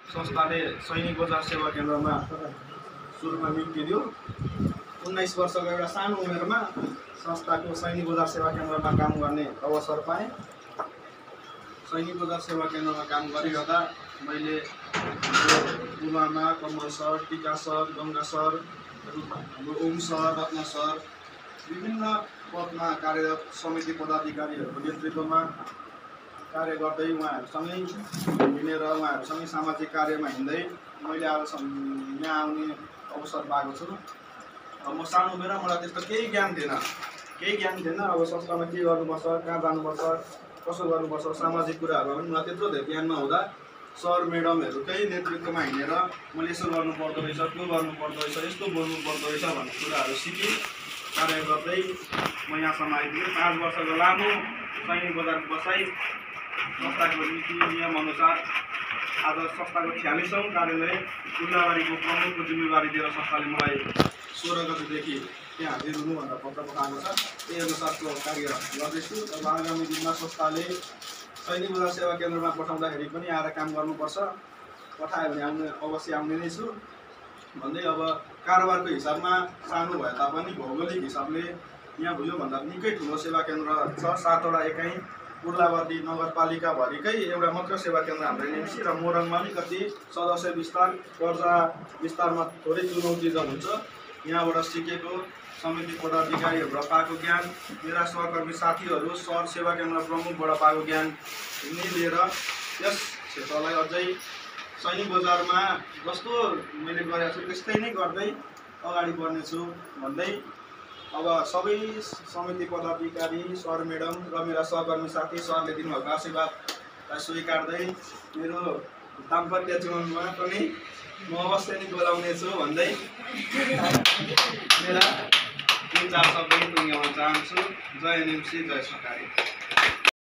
संस्थाले सैनिक बजार सेवा केन्द्रमा सुरुमा नियुक्ति दियो। 19 वर्षको एउटा सानो उमेरमा संस्थाको सैनिक बजार सेवा केन्द्रमा काम गर्ने अवसर पाएँ। सैनिक बजार सेवा केन्द्रमा काम गरिरहँदा मैले Pulwama, Kamal sir, Tika sir, Ganga sir, Om sir, Ratna sir विभिन्न पदमा कार्यरत समिति पदाधिकारीहरूको नेतृत्वमा कार्य गर्दै उहाँहरूसँगै हिँडेर उहाँहरूसँगै सामाजिक कार्यमा हिँड्दै मैले आजसम्म यहाँ आउने अवसर पाएको छु। म सानो उमेरमा मलाई त्यस्तो केही ज्ञान थिएन। अब संस्थामा के गर्नुपर्छ, कहाँ जानुपर्छ, कसो गर्नुपर्छ, सामाजिक कुराहरूमा पनि मलाई त्यत्रो धेरै ज्ञान नहुँदा सर म्याडमहरूकै नेतृत्वमा हिँडेर मैले यसो गर्नुपर्दो रहेछ, त्यो गर्नुपर्दो रहेछ, यस्तो बोल्नुपर्दो रहेछ भन्ने कुराहरू सिकेँ। कार्य गर्दै म यहाँसम्म आइपुगेँ। 5 वर्षको लामो सैनिक बजारको बसाइ संस्थाको नीति नियम अनुसार आज संस्थाको 46औं कार्यालय उल्लाबारीको प्रमुखको जिम्मेवारी दिएर संस्थाले मलाई 16 गतेदेखि त्यहाँ हाजिर हुनु भनेर पत्र पठाएको छ। त्यही अनुसारको कार्य गर्दैछु। अब आगामी दिनमा संस्थाले सैनिक बजार सेवा केन्द्रमा पठाउँदाखेरि पनि आएर काम गर्नुपर्छ, पठायो भने अवश्य आउने नै छु भन्दै अब कारोबारको हिसाबमा सानो भए तापनि भौगोलिक हिसाबले यहाँ योभन्दा निकै ठुलो सेवा केन्द्र छ। 7वटा एकाइ उर्लाबारी नगरपालिकाभरिकै एउटा मात्र सेवा केन्द्र हाम्रो एनएमसी र मोरङमा अलिकति सदस्य विस्तार, कर्जा विस्तारमा थोरै चुनौती त हुन्छ। यहाँबाट सिकेको समिति पदाधिकारीहरूबाट पाएको ज्ञान, मेरा सहकर्मी साथीहरू सर सेवा केन्द्र प्रमुखबाट पाएको ज्ञान नै लिएर यस क्षेत्रलाई अझै सैनिक बजारमा जस्तो मैले गरेको छु त्यस्तै नै गर्दै अगाडि बढ्नेछु भन्दै अब सबै समिति पदाधिकारी सर म्याडम र मेरा सहकर्मी साथी सरले दिनुभएको आशीर्वादलाई स्वीकार्दै मेरो दाम्पत्य जीवनमा पनि म अवश्य नै बोलाउनेछु भन्दै मेरा 3-4 शब्द टुङ्ग्याउन चाहन्छु। जय एनएमसी, जय सरकारी।